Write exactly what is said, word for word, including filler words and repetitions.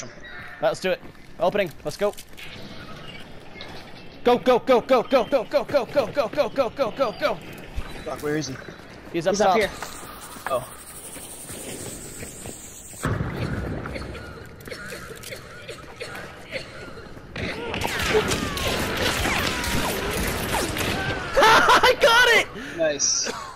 Let's do it. Opening. Let's go. Go, go, go, go, go, go, go, go, go, go, go, go, go, go, go. Fuck, where is he? He's up He's top. up here. Oh. I got it! Nice.